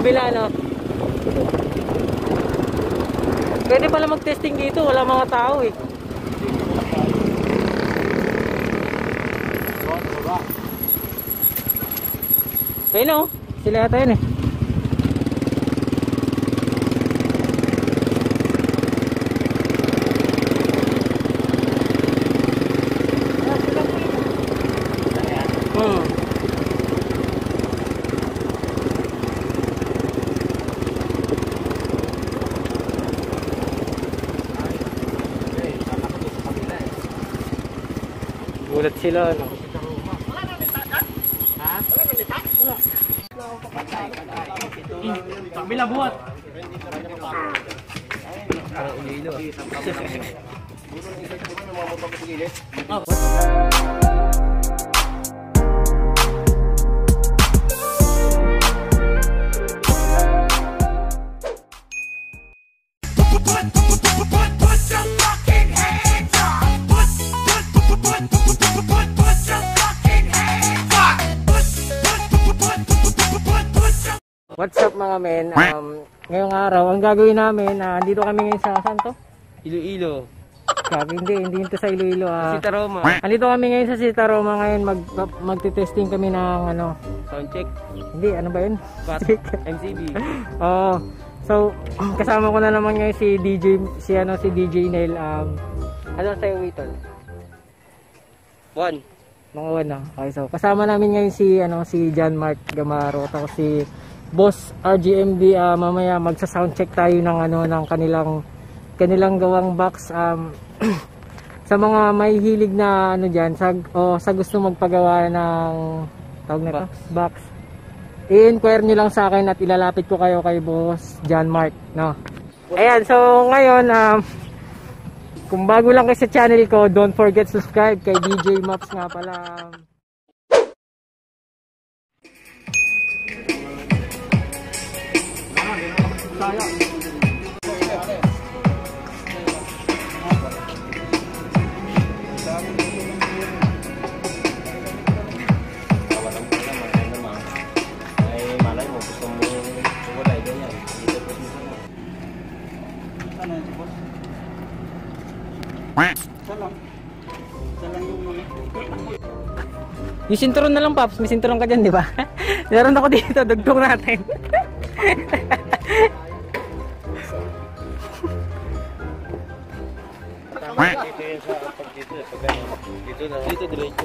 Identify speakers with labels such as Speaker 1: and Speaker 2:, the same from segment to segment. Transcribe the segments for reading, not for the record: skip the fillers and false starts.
Speaker 1: kabila, no? Pwede pala mag-testing dito, wala mga tao eh. Ayun o, sila yata yun eh. Gulat sila, no? Ha? Kabila buhat. Parang ulilo. What's up mga men? Ngayong araw, ang gagawin namin, dito kami ngayon sa saan to?
Speaker 2: Iloilo.
Speaker 1: Sabi, hindi ito sa Iloilo.
Speaker 2: Sita Roma.
Speaker 1: Andito kami ngayon sa Sita Roma ngayon, magte-testing kami ng ano?
Speaker 2: Sound check.
Speaker 1: Hindi, ano ba yun?
Speaker 2: MCB.
Speaker 1: Oo. So, kasama ko na naman ngayon si DJ Nail. Ano sa'yo, Witol?
Speaker 2: 1.
Speaker 1: Mga 1 na. Okay, so kasama namin ngayon si John Mark Gamaro, tapos si Boss RGMB. Mamaya magsa-sound check tayo ng ng kanilang gawang box. Sa mga may hilig na diyan, sa gusto magpagawa ng tawag na box. I-inquire niyo lang sa akin at ilalapit ko kayo kay Boss John Mark, no. Ayan, so ngayon kung bago lang kayo sa channel ko, don't forget subscribe kay DJ Maps nga pala. Yung sinturon na lang, Paps. May sinturon ka dyan, di ba? Meron ako dito. Dugtong natin.
Speaker 2: Dito diretso.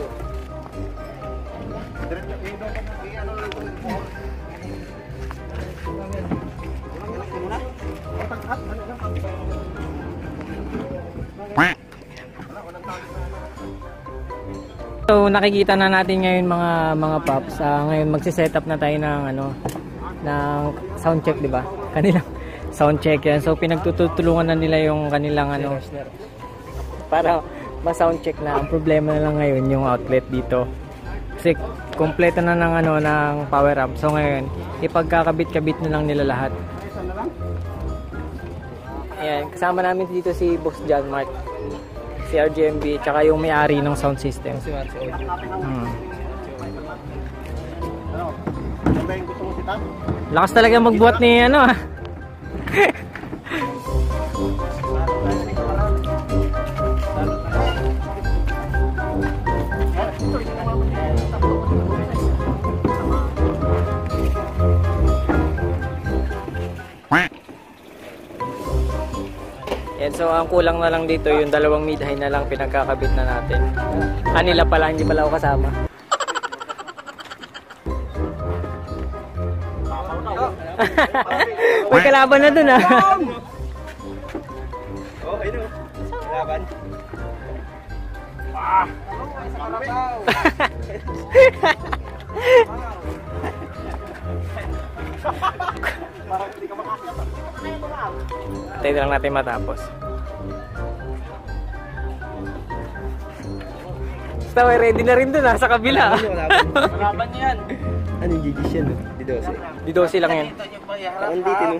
Speaker 1: So nakikita na natin ngayon mga Paps, ngayon magse-setup na tayo ng ng sound check, di ba? Kanilang sound check yan. So pinagtutulungan na nila yung kanilang para ma-sound check na. Ang problema na lang ngayon yung outlet dito. Kasi kompleto na ng power amp. So ngayon ipagkakabit-kabit na lang nila lahat. Ayan, kasama namin dito si Boss John Mark, si RGMB, tsaka yung may-ari ng sound system. Lakas talaga magbuhat ni Yan, so ang kulang na lang dito yung dalawang mid-high na lang pinagkakabit na natin. Nila pala, hindi pala ako kasama. May kalaban na dun
Speaker 2: Oh, ayun. Kalaban.
Speaker 1: Tayo lang natin matapos. Basta ready na rin dun sa kabila.
Speaker 2: Kalaban yan. Ano yung GG siya, no?
Speaker 1: Di-12 lang yan.
Speaker 2: Saan dito, no?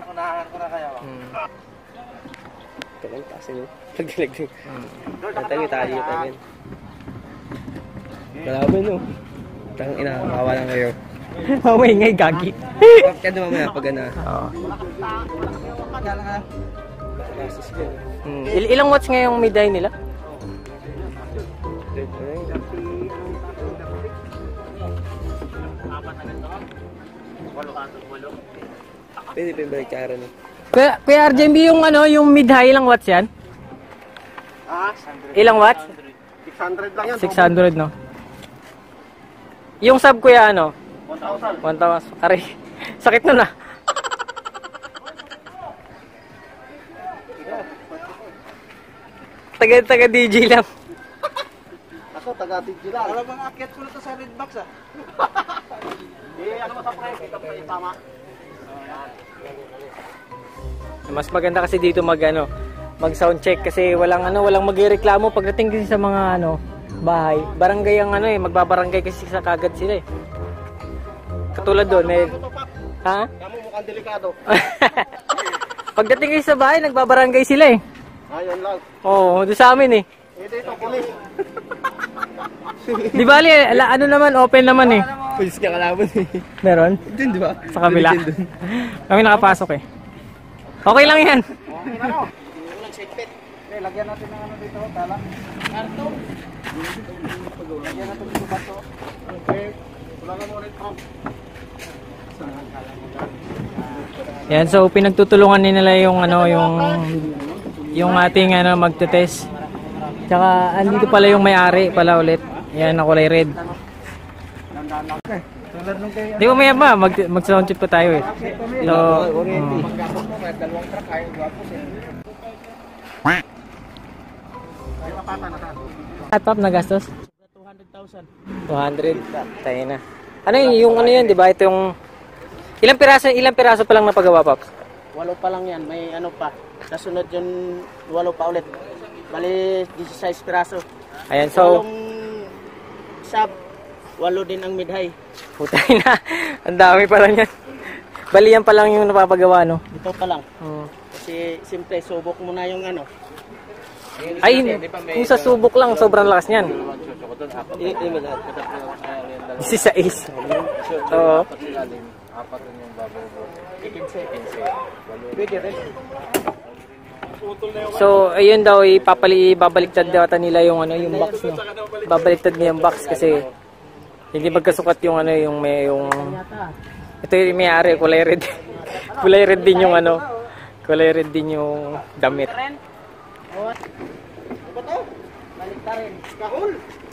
Speaker 2: Kalang taas nyo. Pagdalag nyo. Tayo tayo. Kalaban, no? Tang ina, kawa lang kayo.
Speaker 1: Mamay gagi.
Speaker 2: Kaya naman mamaya pag ano.
Speaker 1: Oo. Ilang watts nga yung mid-high nila?
Speaker 2: Pwede pa yung balik kara no?
Speaker 1: Kuya RJMB, yung ano, yung mid-high, ilang watts yan? Ilang watts?
Speaker 3: 600 lang yan.
Speaker 1: 600, no? Yung sub, kuya, ano? 1,000. 1,000. Aray, sakit nun ah. Taga DJ lang.
Speaker 3: Ako, taga-DJ lang. Alam mga akyat ko na to sa red box ah. Ano mo sa price? Ito pa yung tama.
Speaker 1: Mas maganda kasi dito mag sound check kasi walang magrereklamo pagdating kasi sa mga bahay. Barangay ang magbabarangay kasi sa kagad sila eh. Katulad doon may ha?
Speaker 3: Kamu mukhang delikado.
Speaker 1: Pagdating kasi sa bahay nagbabarangay sila eh.
Speaker 3: Ayun lang.
Speaker 1: Oo, doon sa amin eh.
Speaker 3: Dito, pulis.
Speaker 1: Di bali, ano naman, open naman eh.
Speaker 2: Pulis ka kalaban eh.
Speaker 1: Meron?
Speaker 2: Dun, di ba?
Speaker 1: Sa kabila. Kami nakapasok eh. Okay lang yan.
Speaker 3: Okay na no? Walang seatbelt. Okay, lagyan natin ng ano dito, tala. Karton. Lagyan natin dito bato. Okay. Wala ka mo rin pump.
Speaker 1: Yan, so pinagtutulungan nila yung ating magte-test. Tsaka andito pala yung may-ari pala ulit. Yan, na kulay red. Di ba maya ba? Mag-sound check pa tayo eh. So, Top na gastos?
Speaker 3: 200,000.
Speaker 1: 200. Tayo na. Ano yung ano yan, di ba? Ito yung ilang piraso pa lang napagawa, Pops?
Speaker 3: 8 pa lang yan, may ano pa. Kasunod yun, 8 pa ulit. Bali, 16 piraso.
Speaker 1: Ayan, so
Speaker 3: 8 sub, 8 din ang mid-high.
Speaker 1: putay na. Ang dami pa lang yan. Bali yan pa lang yung napapagawa, no?
Speaker 3: Ito pa lang. Kasi, simple, subok mo na yung ano.
Speaker 1: Ay, yung sa subok lang, sobrang lakas niyan. 16. Oo. So, ayun daw, babaliktad daw nila yung box, no? Babaliktad niya yung box kasi hindi magkasukat yung ito yung may-ari, kulay red. Kulay red din yung kulay red din yung damit.
Speaker 3: Baliktarin. Kahul!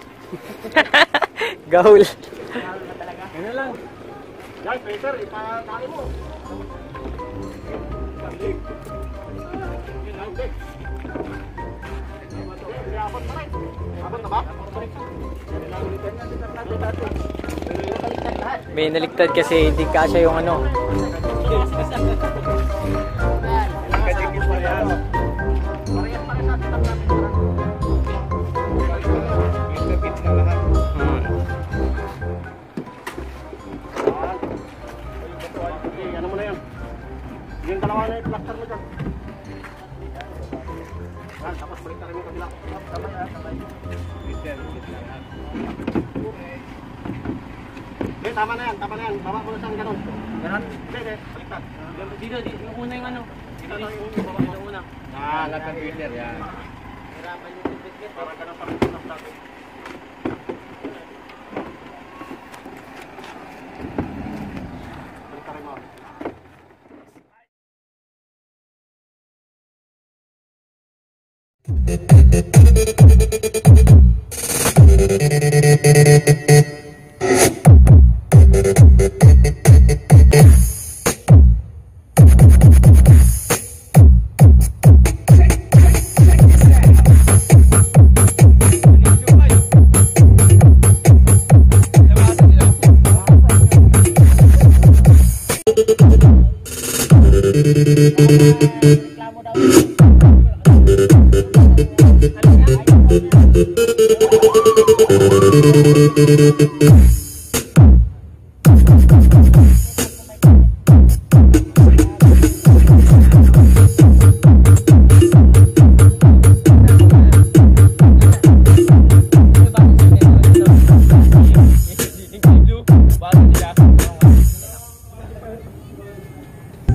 Speaker 1: Gahul.
Speaker 3: Ano lang. Yan, Peter, ipatali mo. Abot na ba?
Speaker 1: May naliktad kasi hindi kasya yung
Speaker 3: Ano mo na yan? Yung dalawa na yung plaster mo dyan. Yan, tapos balik na rin yung kabila. Sabay. Tama na yan. Baba mo na siyang ganon. Ganon? Hindi, baliktad. Dito, una yung Dito yung una. Latang filter, yan. Hirapan yung filter. Parang ganon pa rin yung natin. Balik na rin mo.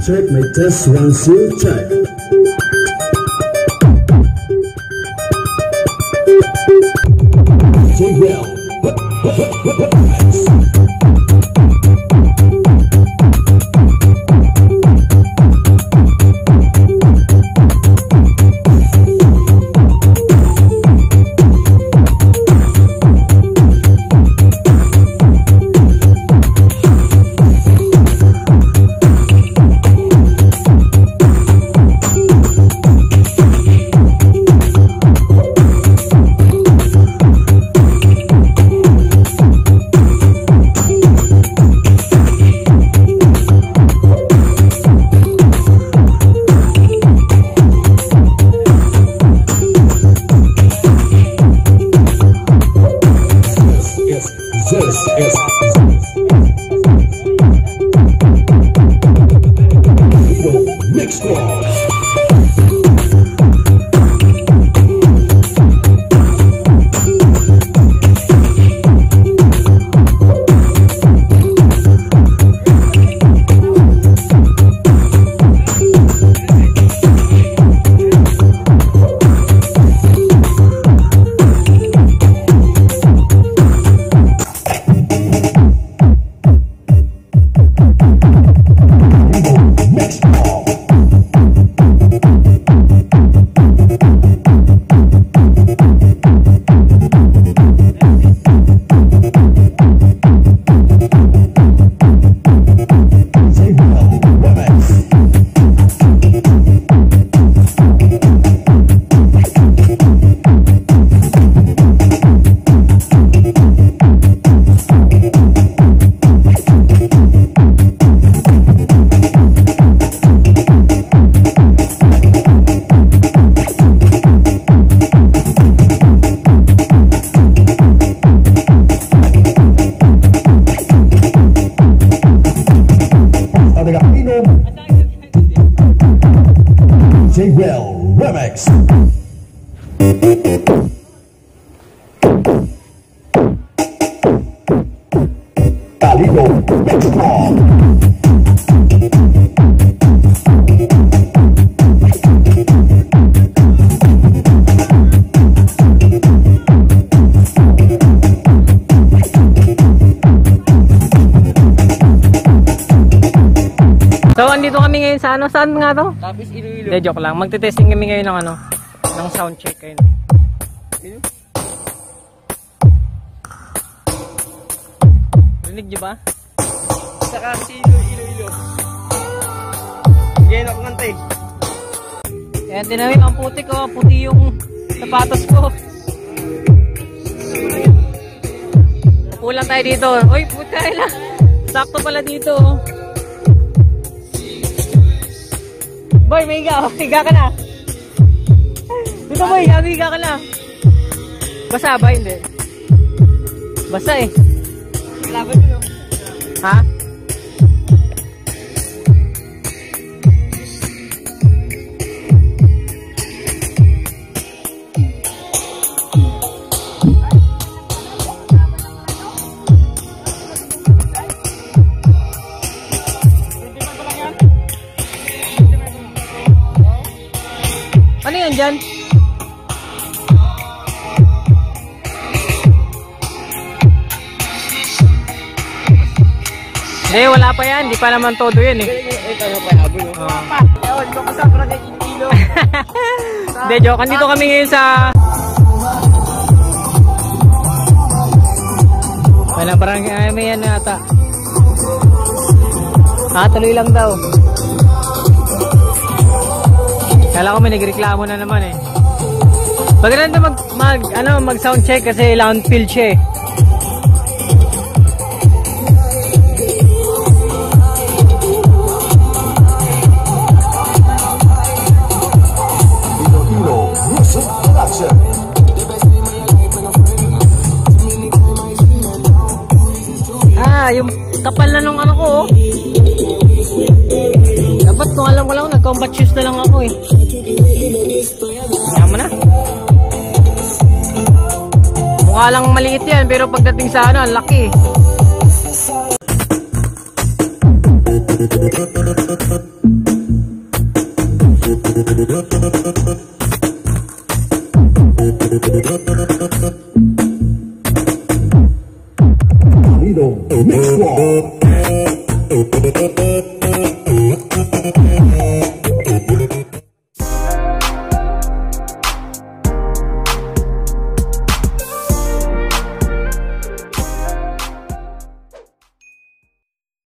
Speaker 4: check, mic test, 1, 2, check. J-Well. J-Well Remix. Calido Mexico.
Speaker 1: So, andito kami ngayon sa ano? Saan nga to?
Speaker 2: Tapos Iloilo.
Speaker 1: De, joke lang. Magte-testing kami ngayon ng ano? Ng sound check ngayon. Rinig nyo ba?
Speaker 2: Saka si Iloilo. Ganyan ako ngantay.
Speaker 1: Kaya tinawin ang puti ko. Puti yung sapatos ko. Kulang tayo dito. Uy, puti lang. Sakto pala dito. Boy, may higa. Higa ka na. Dito boy, higa ka na. Basa ba? Hindi. Basa eh.
Speaker 2: Laban nyo.
Speaker 1: Ha? Ano yan dyan? Hindi, wala pa yan. Hindi pa naman todo yan eh.
Speaker 2: Ano pa yung abon, no? Ewan, makasabra na yung kilo.
Speaker 1: Hindi, joke. Andito kami ngayon sa... Wala, parang may yan na ata. Tuloy lang daw. Kala ko may nagreklamo na naman eh. Maganda mag sound check kasi loud field siya eh. Yung kapal na nung ano ko oh. Dapat kung alam ko lang, nag-combat shoes na lang ako eh. Kaya mo na. Mukha lang maliit yan, pero pagdating sa ano, laki eh.